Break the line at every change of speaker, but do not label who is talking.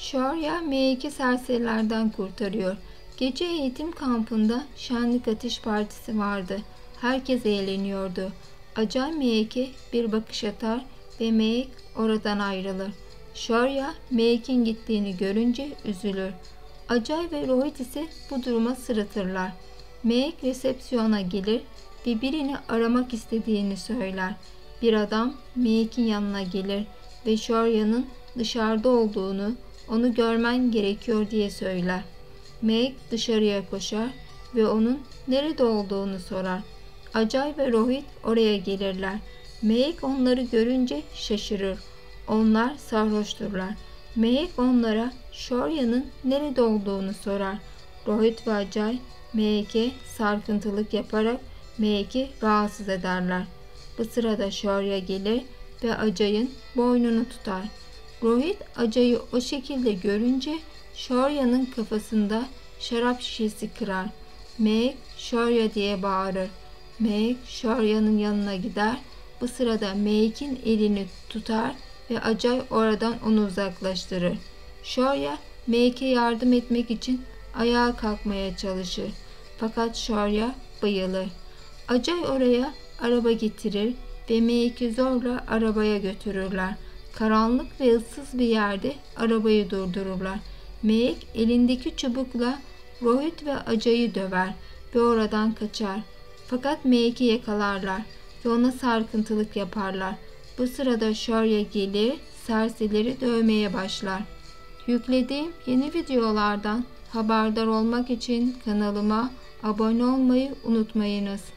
Şorya M2 serserilerden kurtarıyor. Gece eğitim kampında şenlik ateş partisi vardı. Herkes eğleniyordu. Acay M2 bir bakış atar ve Meg oradan ayrılır. Şorya Meg'in gittiğini görünce üzülür. Acay ve Rohit ise bu duruma sırıtırlar. Meg resepsiyona gelir ve birini aramak istediğini söyler. Bir adam Meg'in yanına gelir ve Shorya'nın dışarıda olduğunu, onu görmen gerekiyor diye söyler. Meg dışarıya koşar ve onun nerede olduğunu sorar. Acay ve Rohit oraya gelirler. Meg onları görünce şaşırır. Onlar sarhoşturlar. Meg onlara Shorya'nın nerede olduğunu sorar. Rohit ve Acay Meg'e sarkıntılık yaparak Meg'i rahatsız ederler. Bu sırada Shorya gelir ve Acay'ın boynunu tutar. Rohit Acay'ı o şekilde görünce Shorya'nın kafasında şarap şişesi kırar. Meg Shorya diye bağırır. Meg Shorya'nın yanına gider. Bu sırada Meg'in elini tutar ve Acay oradan onu uzaklaştırır. Shorya Meg'e yardım etmek için ayağa kalkmaya çalışır. Fakat Shorya bayılır. Acay oraya araba getirir ve Meg'i zorla arabaya götürürler. Karanlık ve ıssız bir yerde arabayı durdururlar. Meg elindeki çubukla Rohit ve Acay'ı döver ve oradan kaçar. Fakat Meg'i yakalarlar ve ona sarkıntılık yaparlar. Bu sırada Shorya gelir, serserileri dövmeye başlar. Yüklediğim yeni videolardan haberdar olmak için kanalıma abone olmayı unutmayınız.